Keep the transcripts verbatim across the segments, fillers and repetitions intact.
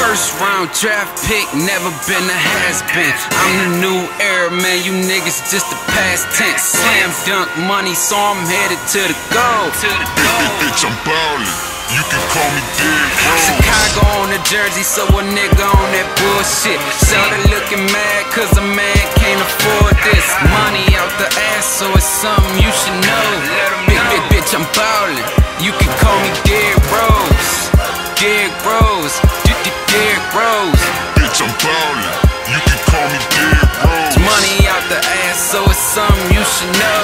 First round draft pick, never been a has-been. I'm the new era, man, you niggas just the past tense. Slam dunk money, so I'm headed to the goal. To the goal. Bitch, I'm ballin', you can call me Derrick Rose. Chicago on the jersey, so a nigga on that bullshit. Shawty looking mad, cause a man can't afford this. Money out the ass, so it's something you should know. Big, big bitch, I'm ballin', you can call me Derrick Rose. Derrick Rose, Derrick Rose. Bitch, I'm ballin', you can call me Derrick Rose. Money out the ass, so it's something you should know.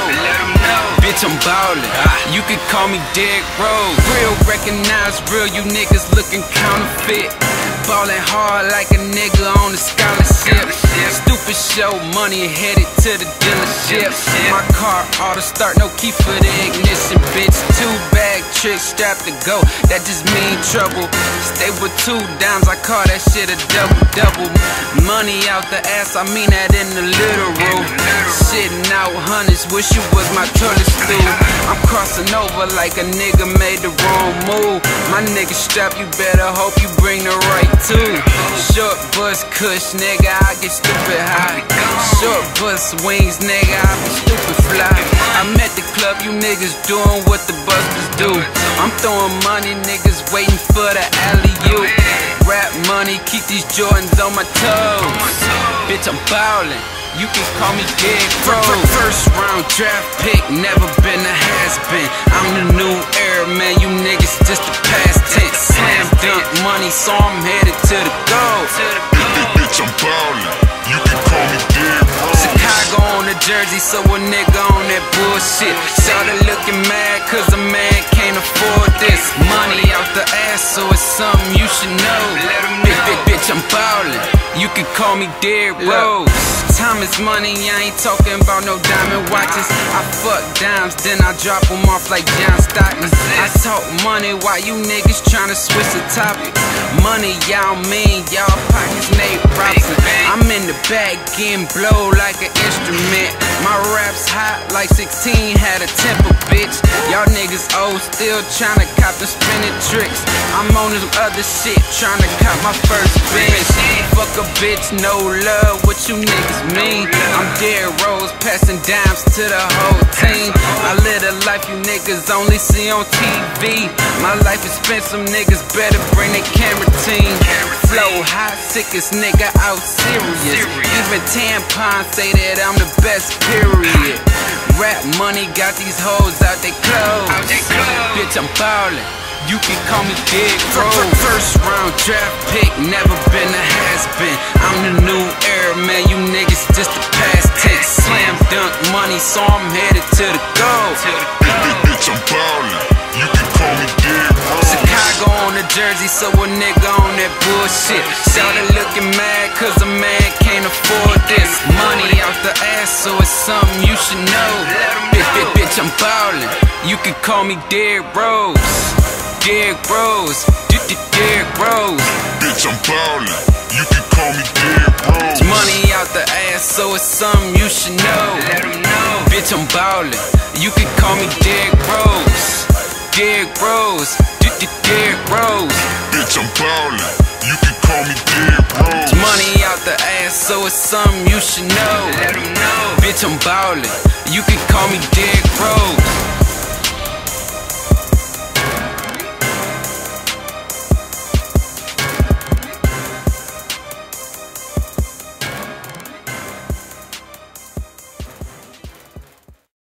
Bitch, I'm ballin', you can call me Derrick Rose. Real recognize real, you niggas looking counterfeit. Ballin' hard like a nigga on a scholarship. Stupid show, money headed to the dealership. My car auto start, no key for the ignition, bitch. Two bag tricks strapped to go, that just mean trouble. Stay with two dimes, I call that shit a double-double. Money out the ass, I mean that in the literal. Shitting out hundreds, wish you was my toilet stool. I'm crossing over like a nigga made the wrong move. My nigga strap, you better hope you bring the right tool. Short bus kush, nigga, I get stupid high. Short bus wings, nigga, I be stupid fly. I'm at the club, you niggas doing what the busters do. I'm throwing money, niggas waiting for the alley-oop. Rap money, keep these Jordans on my toes. Bitch, I'm ballin', you can call me Derrick Rose. First round draft pick, never been a has-been. I'm the new era, man, you niggas just the past tense. Slam dunk money, so I'm headed to the goal. Bitch, I'm ballin', you can call me Derrick Rose. Chicago on the jersey, so a nigga on that bullshit. Shawty looking mad, cause a man can't afford this. Money out the ass, so it's something you should know. Big, big bitch, I'm ballin', you can call me Derrick Rose. Time is money, I ain't talking about no diamond watches. I fuck dimes, then I drop them off like John Stockton. I talk money while you niggas tryna switch the topic. Money, y'all mean, y'all pockets Nate Robinson. I'm in the back getting blow like an instrument. My rap's hot like sixteen had a temper, bitch. Y'all niggas old, still tryna cop the spinning tricks. I'm on this other shit, tryna cop my first bench. Fuck a bitch, no love, what you niggas mean? I'm Derrick Rose, passing dimes to the whole team. I live a life you niggas only see on T V. My life is spent, some niggas better bring their camera team. Flow hot, sickest nigga out serious. Even tampons say that I'm the best, period. Rap money got these hoes out they clothes. Bitch, I'm ballin', you can call me Derrick Rose. First round draft pick, never been a has-been. I'm the new era, man, you niggas just the past tense. Slam dunk money, so I'm headed to the goal. Bitch, I'm ballin', you can call me Derrick Rose. Chicago on the jersey, so a nigga on that bullshit. Shawty looking mad, cause a man can't afford this. Money out the ass, so it's something you should know. Bitch, bitch, bitch, I'm ballin', you can call me Derrick Rose. Derrick Rose, Derrick Rose. Bitch, I'm ballin', you can call me Derrick Rose. Money out the ass, so it's something you should know. Bitch, I'm ballin', you can call me Derrick Rose. Derrick Rose, Derrick Rose. Bitch, I'm ballin', you can call me Derrick Rose. Money out the ass, so it's something you should know. Bitch, I'm ballin', you can call me Derrick Rose.